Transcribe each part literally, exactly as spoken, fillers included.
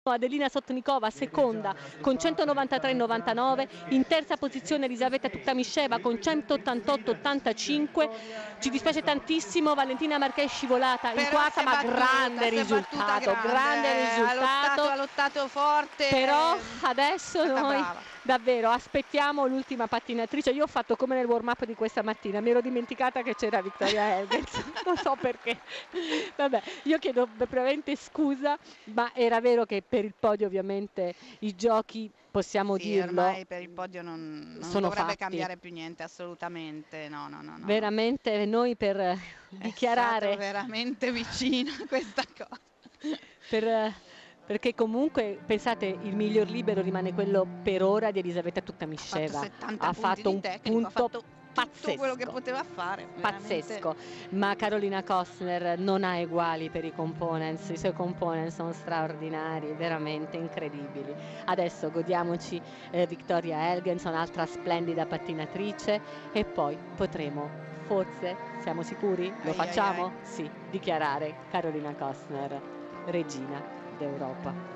Adelina Sotnikova seconda con centonovantatré virgola novantanove, in terza posizione Elisaveta Tukhtamisheva con centottantotto virgola ottantacinque. Ci dispiace tantissimo, Valentina Marchè è scivolata in Però quarta, ma battuta, grande risultato, grande, grande risultato. Ha lottato, ha lottato forte. Però adesso noi brava. davvero aspettiamo l'ultima pattinatrice. Io ho fatto come nel warm up di questa mattina, mi ero dimenticata che c'era Victoria Helgens, non so perché. Vabbè, io chiedo veramente scusa, ma era vero che per il podio ovviamente i giochi, possiamo sì, dirlo, ormai per il podio non, non sono dovrebbe fatti. cambiare più niente, assolutamente. No, no, no, no, veramente no. Noi per dichiarare... È stato veramente vicino a questa cosa. per... Perché comunque, pensate, il miglior libero rimane quello per ora di Elisaveta Tukhtamisheva. Ha fatto settanta ha punti fatto di un tecnico, punto ha fatto pazzesco, tutto quello che poteva fare. pazzesco. Ma Carolina Kostner non ha eguali per i components, i suoi components sono straordinari, veramente incredibili. Adesso godiamoci eh, Victoria Helgens, un'altra splendida pattinatrice, e poi potremo, forse, siamo sicuri? Lo ai facciamo? ai ai. Sì, dichiarare Carolina Kostner regina d'Europa.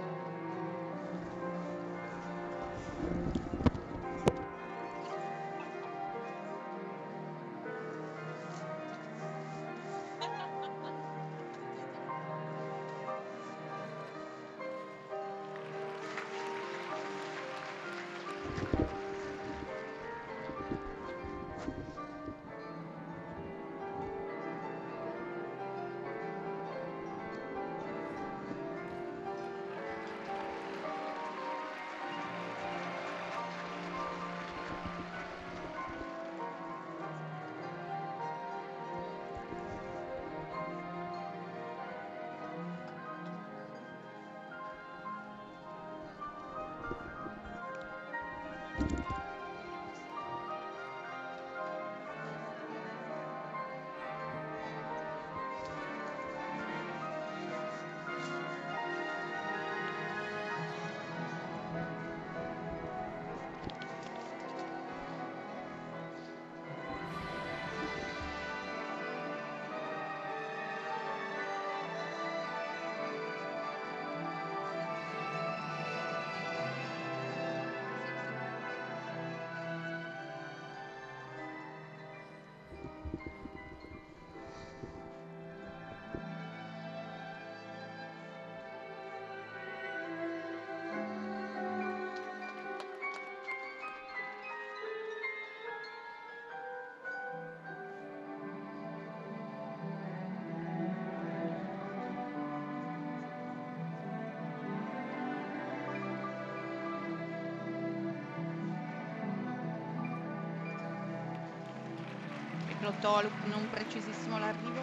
Tolup non precisissimo l'arrivo.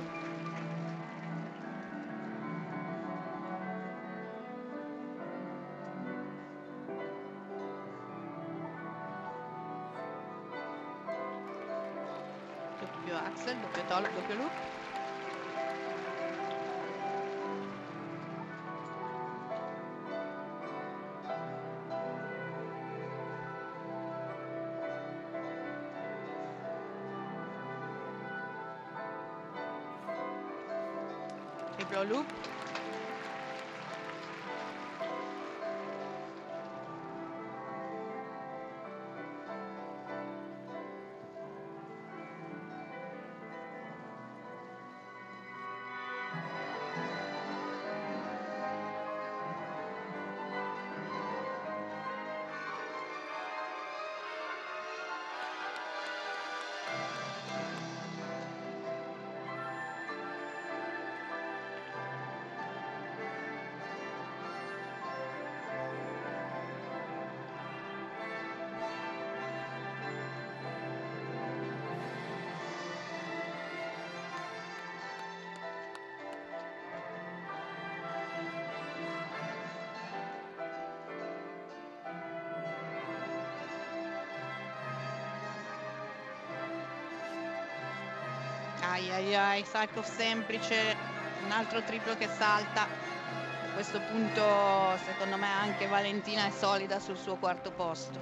Doppio axel, doppio Tolup, doppio loop. Triplo loop. Ai ai ai, salto semplice, un altro triplo che salta. A questo punto secondo me anche Valentina è solida sul suo quarto posto.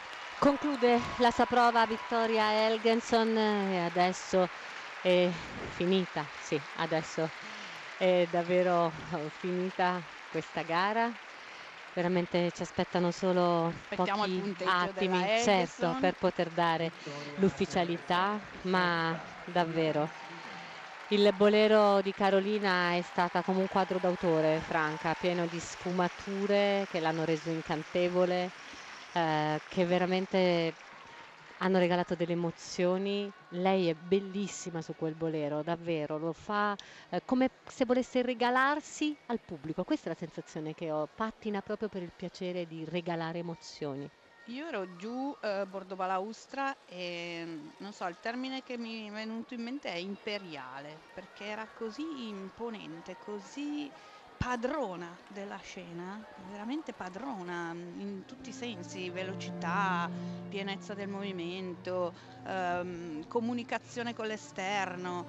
Conclude la sua prova Victoria Helgenson e adesso è finita, sì, adesso è davvero finita questa gara. Veramente ci aspettano solo Aspettiamo il pochi punteggio attimi, della certo, Helgesson. per poter dare l'ufficialità, ma davvero il bolero di Carolina è stata come un quadro d'autore, Franca, pieno di sfumature che l'hanno reso incantevole, eh, che veramente hanno regalato delle emozioni. Lei è bellissima su quel bolero, davvero, lo fa eh, come se volesse regalarsi al pubblico. Questa è la sensazione che ho, pattina proprio per il piacere di regalare emozioni. Io ero giù eh, Bordo Balaustra e non so, il termine che mi è venuto in mente è imperiale, perché era così imponente, così padrona della scena, veramente padrona in tutti i sensi, velocità, pienezza del movimento, ehm, comunicazione con l'esterno,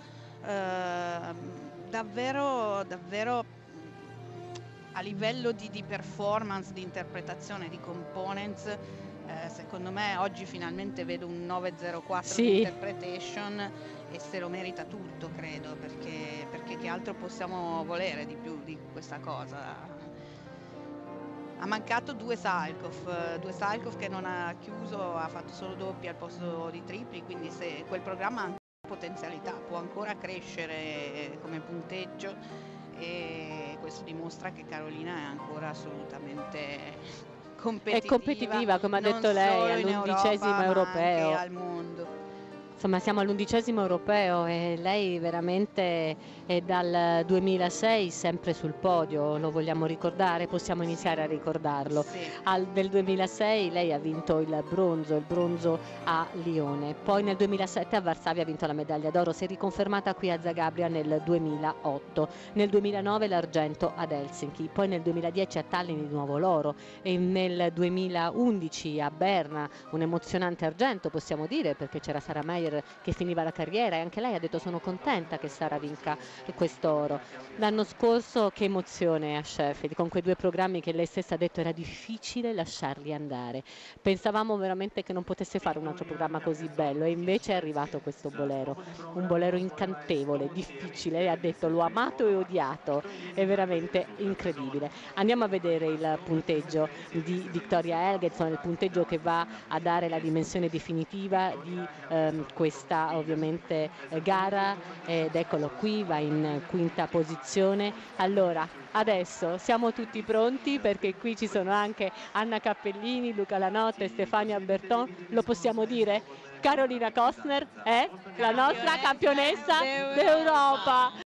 ehm, davvero, davvero a livello di, di performance, di interpretazione, di components, eh, secondo me oggi finalmente vedo un nove zero quattro Sì. di interpretation e se lo merita tutto, credo, perché, perché che altro possiamo volere di più di questa cosa? Ha mancato due Salkov, due Salkov che non ha chiuso, ha fatto solo doppi al posto di tripli, quindi se quel programma ha potenzialità, può ancora crescere come punteggio e questo dimostra che Carolina è ancora assolutamente competitiva, È competitiva, come ha non detto lei, solo in all'undicesimo Europa, ma europeo. anche al mondo. Insomma, siamo all'undicesimo europeo e lei veramente è dal duemilasei sempre sul podio, lo vogliamo ricordare? Possiamo iniziare a ricordarlo. Sì. Al, nel duemilasei lei ha vinto il bronzo, il bronzo a Lione, poi nel duemilasette a Varsavia ha vinto la medaglia d'oro, si è riconfermata qui a Zagabria nel duemilaotto, nel duemilanove l'argento ad Helsinki, poi nel duemiladieci a Tallinn di nuovo l'oro e nel duemilaundici a Berna un emozionante argento, possiamo dire, perché c'era Sara Meyer che finiva la carriera e anche lei ha detto sono contenta che Sara vinca quest'oro. L'anno scorso che emozione a Sheffield, con quei due programmi che lei stessa ha detto era difficile lasciarli andare, pensavamo veramente che non potesse fare un altro programma così bello e invece è arrivato questo bolero, un bolero incantevole, difficile, lei ha detto l'ho amato e odiato, è veramente incredibile. Andiamo a vedere il punteggio di Victoria Helgesson, il punteggio che va a dare la dimensione definitiva di ehm, questa ovviamente eh, gara ed eccolo qui, va in quinta posizione. Allora adesso siamo tutti pronti perché qui ci sono anche Anna Cappellini, Luca Lanotte, Stefania Berton, lo possiamo dire? Carolina Kostner è la nostra campionessa d'Europa.